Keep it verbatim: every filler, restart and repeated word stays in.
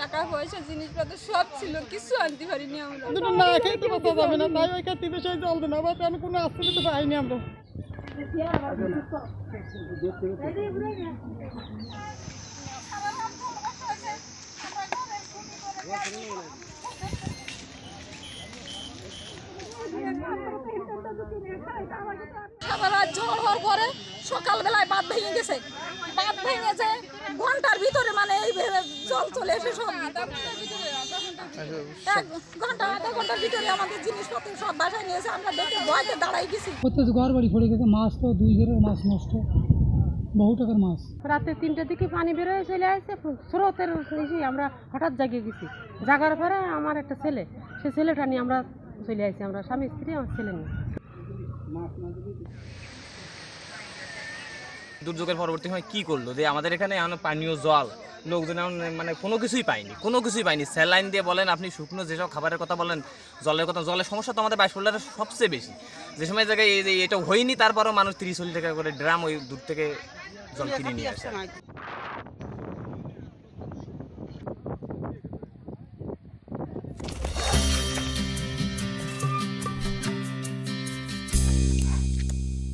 টাকা পয়সা জিনিসপত্র সব ছিল, কিছু আনতে পারিনি আমরা। না খেতে পারতে যাবে না, তাই ওই খেতে বিষয়ে চলবে না, আবার আমি কোনো আশ্রয় দিতে পাইনি আমরা। সারা ঝড় হওয়ার পরে সকালবেলায় বাঁধ ভেঙে গেছে, বাঁধ ভেঙেছে ঘন্টার ভিতরে, মানে এই জল চলে এসে সব এক ঘন্টা আধা ঘন্টার ভিতরে আমাদের জিনিসপত্র সব বাসায় নিয়েছে। আমরা দেখে ভয়তে দাঁড়াই গেছি। প্রত্যেক ঘর বাড়ি পড়ে গেছে, মাছ তো দুই ঘরের মাছ নষ্ট, বহু টাকার মাছ। রাতে তিনটার দিকে পানি বেরোয় চলে আসছে, স্রোতের এসে আমরা হঠাৎ জাগিয়ে গেছি। জাগার পরে আমার একটা ছেলে, সে ছেলেটা নিয়ে আমরা চলে আসছি, আমরা স্বামী স্ত্রী আমার ছেলে নিয়ে। দুর্যোগের পরবর্তী সময় কী করলো যে আমাদের এখানে এখন পানীয় জল লোকজন মানে কোনো কিছুই পায়নি, কোনো কিছুই পায়নি। স্যালাইন দিয়ে বলেন, আপনি শুকনো যেসব খাবারের কথা বলেন, জলের কথা, জলের সমস্যা তো আমাদের বাইশ পল্লারের সবচেয়ে বেশি। যে সময় জায়গায় এই যে এটা হয়নি, তারপরও মানুষ তিরিশ চল্লিশ টাকা করে ড্রাম ওই দূর থেকে জল কিনে নিয়ে আসে।